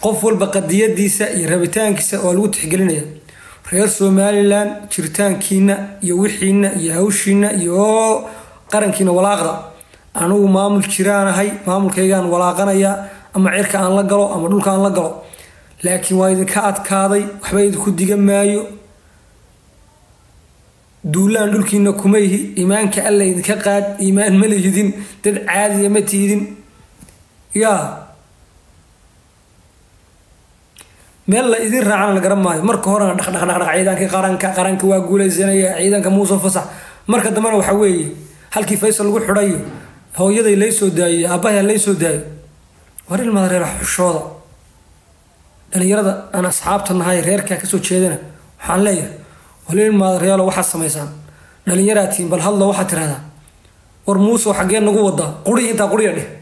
qof walba qadiyadiisa iyo rabitaankiisa oo lagu tixgelinayo reer Somaliland jiritaankiina iyo wixiina iyo hawshiina iyo qarankiina walaaqda anigu maamul jiraanahay maamulkaygaan walaaqanaya ama cirka aan la galo ama dhulka aan la galo laakiin waa idinka adkaaday waxba idinku diga maayo duulaan dhulkiina kuma yihi iimaanka alla idinka qaad iimaan ma lihidin dad caadi ma tiidin yaa meel la idin raacana la garan maayo marka horena dhaqdhaqaaq qaranka waa guulaysanaya ciidanka Muuse Fasax marka dambana waxa weeye halkii Faysal lagu xirayo hooyaday lay soo daayay abahay lay soo daayay warin ma reer xushooda dhalinyarada ana asxaabta nahay reerka ka soo jeedana waxaan leeyahay waliin ma reelo waxa sameeysan dhalinyaraatiin bal hadlo waxa tirada war Muuse xageen nagu wada quri inta quriya dheh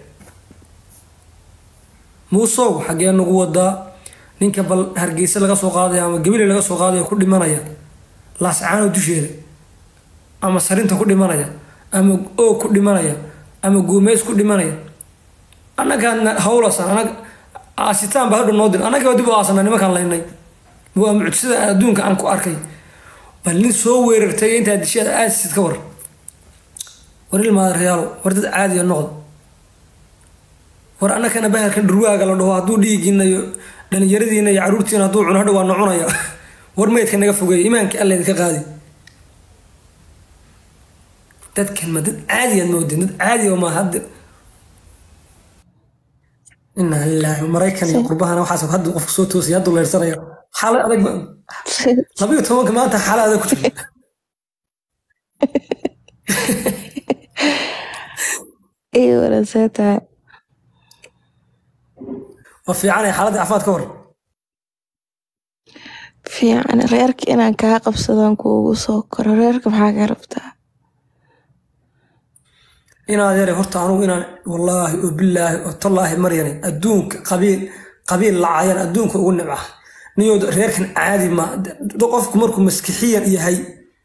Muuse xageen nagu wada ninka bal Hargeysa laga soo qaaday ama Gabil laga soo qaaday ku dhimanaya laascaano dusheeda ama sarinta ku dhimanaya ama oo ku dhimanaya ama goomeys ku dhimanaya anaga hawlasan anaga asitaan baa noodin anaga dib u aasana nimankan laynay waa mucjisada adduunka aan ku arkay bal nin soo weerartay inta dishada aasid ka war waril ma realo war dad caadi ah noqdo war anaga bahalkan dhurwaaga la dhaho haduu dhiiginayo dhalinyaradiina iyo caruurtiina haduu cuno hadhow waa cunaya war meedka naga fogay iimaanka alla idinka qaadi dadkan ma dad caadi ah noodin dad caadi oo ma hadda inna lillahi wa maraykan iyo qurbahana waxa soo hadda qof soo toosay hadda leersanaya xaalad adag labiyo tobanka maanta xaalad adag ku jirta wala saata وفيعان حالة عفات كور فيعان ريرك إنا كاقب صدان كوغو سوكر ريرك بحاجة ربطها إنا ديري هرتانو إنا والله وبالله والله مريني أدونك قبيل لعايان أدونك أقول نبعه نيود ريرك عادي ما دوقفكم مركم مسكحيا إيا هاي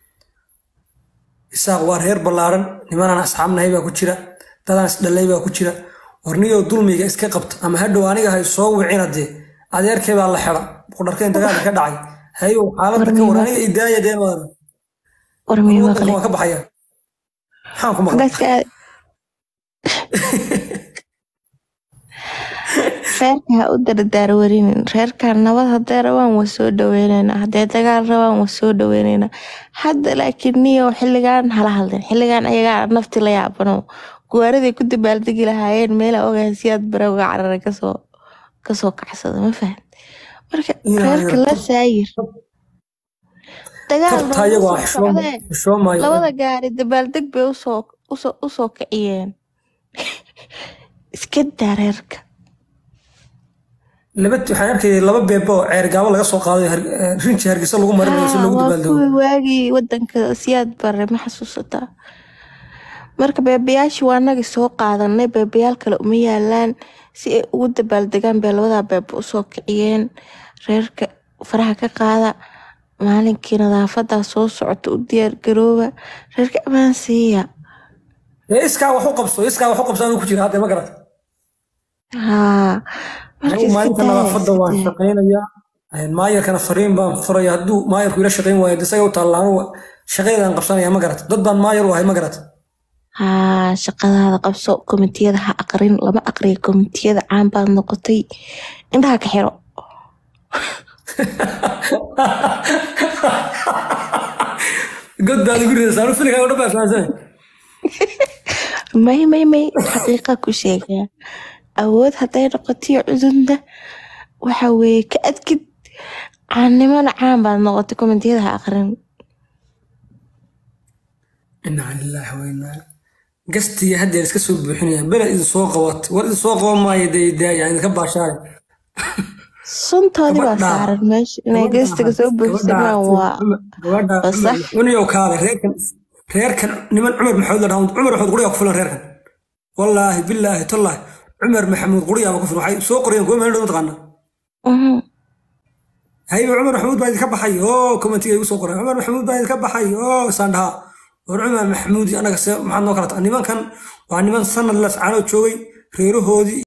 إساق وار هير بلارن نمانا أصحابنا هيبا كتشرا تدان سدليبا كتشرا warniyo dulmiga iska qabta ama hadhow aniga hay soo wicinade adeerkay baa la xira qodharkeen dagaal ka dhacay hayo xaaladda ka war aniga idaaya deemaan warmiyo maqlay ka baxaya waxaan ku maqlay reerka u dardaar warinin reerka nabad haday rabaan waa soo dhaweynayna haday dagaal rabaan waa soo dhaweynayna hadda laakiin niyo xilligan hala hadleen xilligan ayaga nafti la yaabano guwaarada ku dabaaldegi lahaayeen meel ogaansiyaad barowga carara ka soo kacsada ma fahad marka reerka la saayir dagaal tayago xishoomayo labada gaari dabaaldeg bay u soo kaciyeen iska dareerka laba beebo ceer gaabo laga soo qaaday rinji Hargeysa lagu marinayo si lagu dabaaldego waagi wadanka siyaad bare ma xasuusataa marka beebayaashii waa naga soo qaadanay beebayaal kale uma yaalaan si ay ugu dabaaldegaan bee labada beeb u soo kiciyeen reerka faraha ka qaada maalinkii nadaafada soo socota u diyaar garooba reerka amaan siiya iska wax u qabso ku jira hadda ma garad marka nadaafada waan shaqeynaya maayarkana fariin baan furaya haduu maayarku ila shaqeyn waayo isaga u taalaan shaqeedan qabsanaya ma garad dad baan maayar u ahay ma garad shaqadaada qabso komitiyada ha aqrin lama aqriyo komitiyada caan baad noqotay indhaha ka xiro god baad ugu ridaysaa anu filika u dhabaasmaansan may xaqiiqa ku sheegaya awood haday noqotiyo cudunda waxa weeye ka adkid caannimana caan baad noqotay komitiyada ha aqrin inna lillahi wa inna قستي هدي اسكسو بخنيا بلا إذا سوقوات ورد سوق ما يدي يعني كباشار سنتادي باشار ماشي أنا قست كسو بخنيا صح ونيو كاره ريركن نمن عمر محمود عمر محمود قريه كفلان ريركن والله بالله تالله عمر محمود قريه كفلان حي سوق قريه كوم هندو تقنا هاي عمر محمود بعد كبحي كومنتي سوق قريه عمر محمود بعد كبحي ساندها ورعمر محمود أنا محمد نوكرت أني ما كان وأني ما سنة الله سبحانه وتعالى ريره هودي